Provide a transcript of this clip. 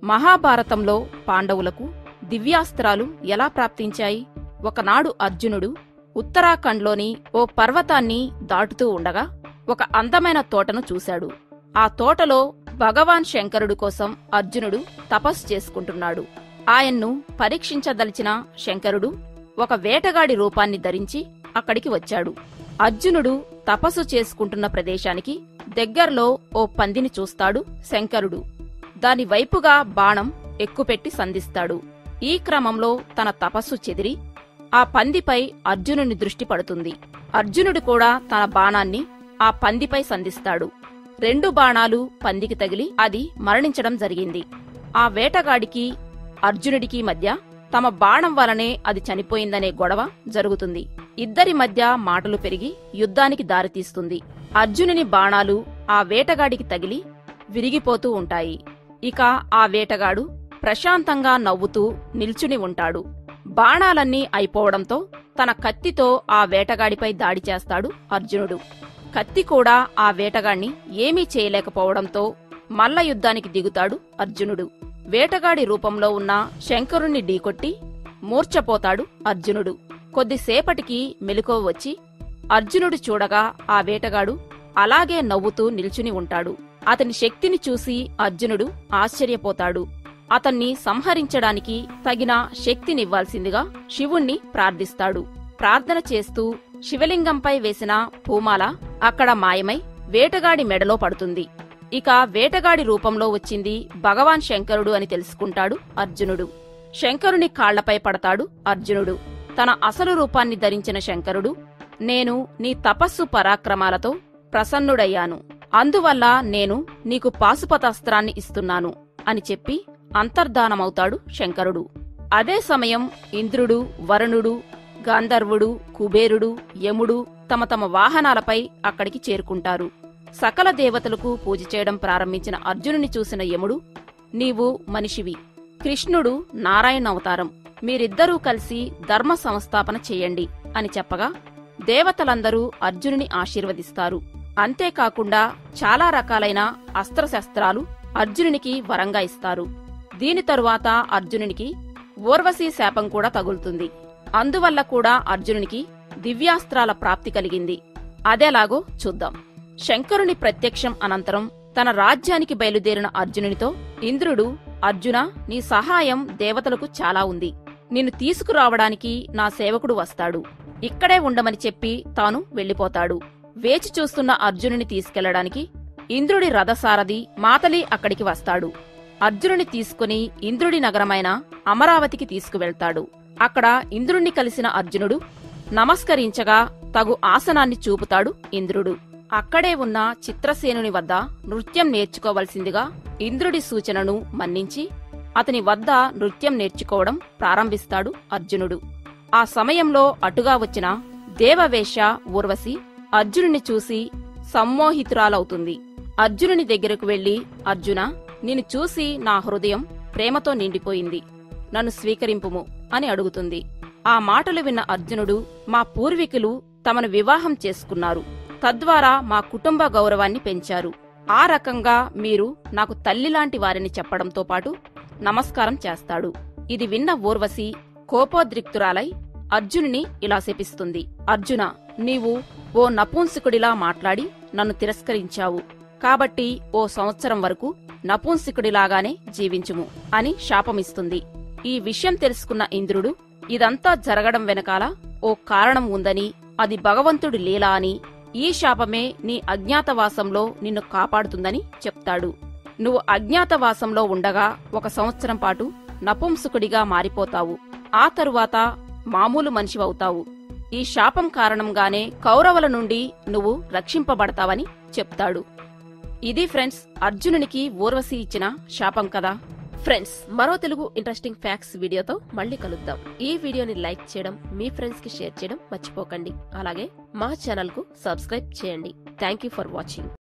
మహాభారతంలో పాండవులకు దివ్యాస్త్రాలు ఎలా ప్రాప్తించాయి? ఒకనాడు అర్జునుడు ఉత్తరాఖండ్లోని ఓ పర్వతాన్ని దాటుతూ ఉండగా ఒక అందమైన తోటను చూశాడు. ఆ తోటలో భగవాన్ శంకరుడు కోసం అర్జునుడు తపస్సు చేసుకుంటున్నాడు. ఆయన్ను పరీక్షించదలిచిన శంకరుడు ఒక వేటగాడి రూపాన్ని ధరించి అక్కడికి వచ్చాడు. అర్జునుడు తపస్సు చేసుకుంటున్న ప్రదేశానికి దగ్గర్లో ఓ పందిని చూస్తాడు శంకరుడు. దాని వైపుగా బాణం ఎక్కుపెట్టి సంధిస్తాడు. ఈ క్రమంలో తన తపస్సు చెదిరి ఆ పందిపై అర్జునుని దృష్టి పడుతుంది. అర్జునుడు కూడా తన బాణాన్ని ఆ పందిపై సంధిస్తాడు. 2 బాణాలు పందికి తగిలి అది మరణించడం జరిగింది. ఆ వేటగాడికి అర్జునుడికి మధ్య తమ బాణం వలనే అది చనిపోయిందనే గొడవ జరుగుతుంది. ఇద్దరి మధ్య మాటలు పెరిగి యుద్ధానికి దారితీస్తుంది. అర్జునుని బాణాలు ఆ వేటగాడికి తగిలి విరిగిపోతూ ఉంటాయి. ఇక ఆ వేటగాడు ప్రశాంతంగా నవ్వుతూ నిల్చుని ఉంటాడు. బాణాలన్నీ అయిపోవడంతో తన కత్తితో ఆ వేటగాడిపై దాడి చేస్తాడు అర్జునుడు. కత్తి కూడా ఆ వేటగాణ్ణి ఏమీ చేయలేకపోవడంతో మల్ల యుద్ధానికి దిగుతాడు అర్జునుడు. వేటగాడి రూపంలో ఉన్న శంకరుణ్ణి ఢీకొట్టి మూర్ఛపోతాడు అర్జునుడు. కొద్దిసేపటికి మెలకువ వచ్చి అర్జునుడు చూడగా ఆ వేటగాడు అలాగే నవ్వుతూ నిల్చుని ఉంటాడు. అతని శక్తిని చూసి అర్జునుడు ఆశ్చర్యపోతాడు. అతన్ని సంహరించడానికి తగిన శక్తినివ్వాల్సిందిగా శివుణ్ణి ప్రార్థిస్తాడు. ప్రార్థన చేస్తూ శివలింగంపై వేసిన పూమాల అక్కడ మాయమై వేటగాడి మెడలో పడుతుంది. ఇక వేటగాడి రూపంలో వచ్చింది భగవాన్ శంకరుడు అని తెలుసుకుంటాడు అర్జునుడు. శంకరుని కాళ్లపై పడతాడు అర్జునుడు. తన అసలు రూపాన్ని ధరించిన శంకరుడు, నేను నీ తపస్సు పరాక్రమాలతో ప్రసన్నుడయ్యాను, అందువల్ల నేను నీకు పాశుపతాస్త్రాన్ని ఇస్తున్నాను అని చెప్పి అంతర్ధానమవుతాడు శంకరుడు. అదే సమయం ఇంద్రుడు, వరుణుడు, గాంధర్వుడు, కుబేరుడు, యముడు తమ తమ వాహనాలపై అక్కడికి చేరుకుంటారు. సకల దేవతలకు పూజ చేయడం ప్రారంభించిన అర్జునుని చూసిన యముడు, నీవు మనిషివి, కృష్ణుడు నారాయణ అవతారం, మీరిద్దరూ కలిసి ధర్మ సంస్థాపన చెయ్యండి అని చెప్పగా దేవతలందరూ అర్జునుని ఆశీర్వదిస్తారు. అంతేకాకుండా చాలా రకాలైన అస్త్రశస్త్రాలు అర్జునునికి వరంగా ఇస్తారు. దీని తరువాత అర్జునునికి ఊర్వశీ శాపం కూడా తగులుతుంది. అందువల్ల కూడా అర్జునునికి దివ్యాస్త్రాల ప్రాప్తి కలిగింది. అదెలాగో చూద్దాం. శంకరుని ప్రత్యక్షం అనంతరం తన రాజ్యానికి బయలుదేరిన అర్జునునితో ఇంద్రుడు, అర్జున, నీ సహాయం దేవతలకు చాలా ఉంది. నిన్ను తీసుకురావడానికి నా సేవకుడు వస్తాడు. ఇక్కడే ఉండమని చెప్పి తాను వెళ్లిపోతాడు. వేచి చూస్తున్న అర్జునుని తీసుకెళ్లడానికి ఇంద్రుడి రథసారథి మాతలి అక్కడికి వస్తాడు. అర్జునుని తీసుకుని ఇంద్రుడి నగరమైన అమరావతికి తీసుకువెళ్తాడు. అక్కడ ఇంద్రుణ్ణి కలిసిన అర్జునుడు నమస్కరించగా తగు ఆసనాన్ని చూపుతాడు ఇంద్రుడు. అక్కడే ఉన్న చిత్రసేనుని వద్ద నృత్యం నేర్చుకోవలసిందిగా ఇంద్రుడి సూచనను మన్నించి అతని వద్ద నృత్యం నేర్చుకోవడం ప్రారంభిస్తాడు అర్జునుడు. ఆ సమయంలో అటుగా వచ్చిన దేవవేశ్య ఊర్వశి అర్జునుని చూసి సమ్మోహితురాలవుతుంది. అర్జునుని దగ్గరకు వెళ్లి, అర్జున, నిన్ను చూసి నా హృదయం ప్రేమతో నిండిపోయింది, నన్ను స్వీకరింపుము అని అడుగుతుంది. ఆ మాటలు విన్న అర్జునుడు, మా పూర్వీకులు తమను వివాహం చేసుకున్నారు, తద్వారా మా కుటుంబ గౌరవాన్ని పెంచారు. ఆ రకంగా మీరు నాకు తల్లిలాంటి వారిని చెప్పడంతో పాటు నమస్కారం చేస్తాడు. ఇది విన్న ఊర్వశి కోపోద్రిక్తురాలై అర్జునుని ఇలా శపిస్తుంది. అర్జున, నీవు ఓ నపుంసకుడిలా మాట్లాడి నన్ను తిరస్కరించావు, కాబట్టి ఓ సంవత్సరం వరకు నపుంసకుడిలాగానే జీవించుము అని శాపమిస్తుంది. ఈ విషయం తెలుసుకున్న ఇంద్రుడు, ఇదంతా జరగడం వెనకాల ఓ కారణం ఉందని, అది భగవంతుడి లీల అని, ఈ శాపమే నీ అజ్ఞాతవాసంలో నిన్ను కాపాడుతుందని చెప్తాడు. నువ్వు అజ్ఞాతవాసంలో ఉండగా 1 సంవత్సరం పాటు నపుంసకుడిగా మారిపోతావు. ఆ తరువాత మామూలు మనిషివవుతావు. ఈ శాపం కారణంగానే కౌరవుల నుండి నువ్వు రక్షింపబడతావని చెప్తాడు. ఇది ఫ్రెండ్స్, అర్జునునికి ఊర్వశి ఇచ్చిన శాపం కదా. ఫ్రెండ్స్, మరో తెలుగు ఇంట్రెస్టింగ్ ఫ్యాక్ట్స్ వీడియోతో మళ్ళీ కలుద్దాం. ఈ వీడియోని లైక్ చేయడం, మీ ఫ్రెండ్స్ కి షేర్ చేయడం మర్చిపోకండి. అలాగే మా ఛానల్ కు సబ్స్క్రైబ్ చేయండి. Thank you for watching.